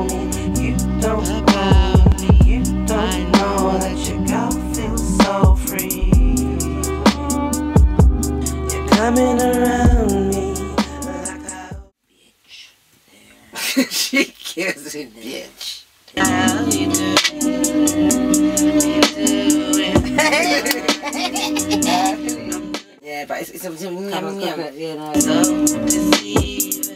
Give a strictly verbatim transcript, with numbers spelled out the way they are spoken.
me. You don't know me. You don't know that your girl feels so free. You're coming around me like a bitch. She kills it, bitch. How you do? Yeah, but it's, it's a yum yum. You know. So deceiving.